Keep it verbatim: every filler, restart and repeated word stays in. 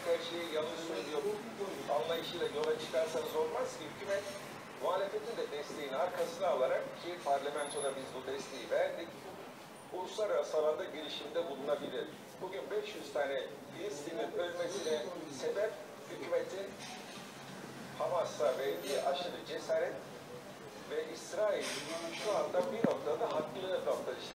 hükümet her şeyi yanlış söylüyor anlayışıyla yola çıkarsanız olmaz ki. Hükümet muhalefetin de desteğini arkasına alarak, ki parlamentoda biz bu desteği verdik, uluslararası alanda girişimde bulunabilir. Bugün beş yüz tane Filistin'in ölmesine sebep hükümetin Hamas'a verdiği aşırı cesaret ve İsrail şu anda bir noktada haklı noktada.